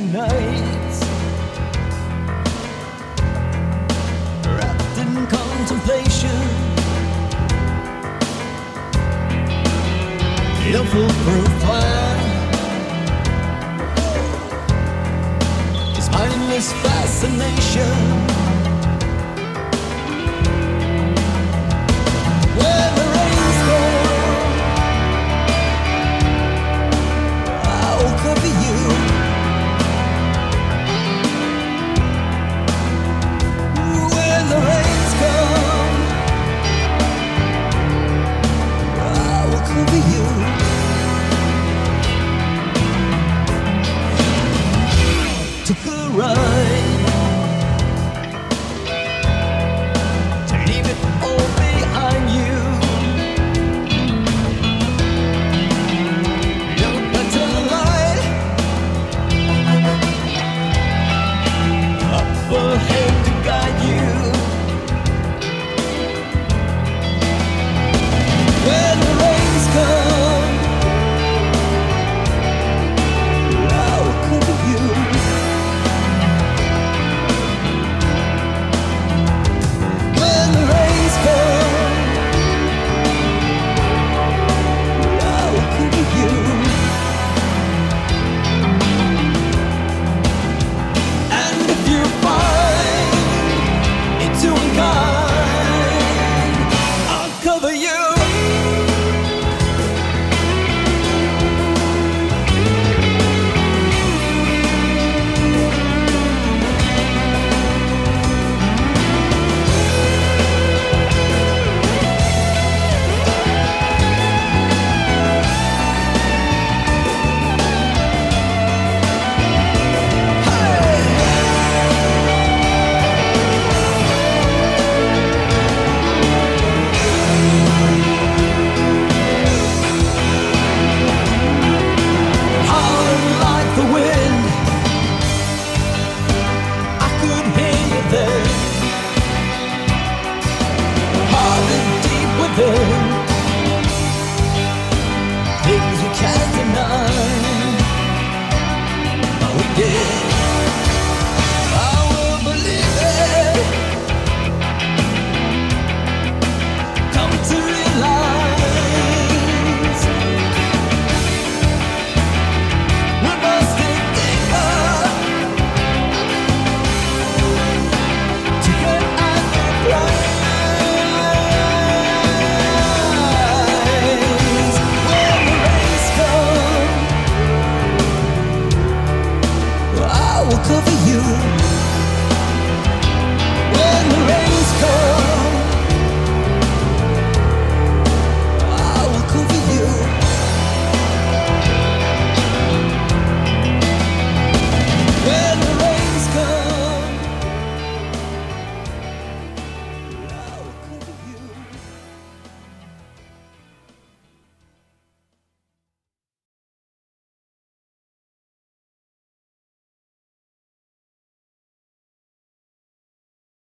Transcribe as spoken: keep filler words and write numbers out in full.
nights, wrapped in contemplation, no foolproof plan, his mindless fascination. When the rains fall, I'll cover you. When the rains come, I will cover you. Took a ride to leave it all behind you. No better light up ahead to guide you. When the rains come, I'll cover you. When the rains come, I'll cover you. And if you find it too unkind, I'll cover you. Howling like the wind, I could hear you there, howling deep within, things we can't deny, but we did.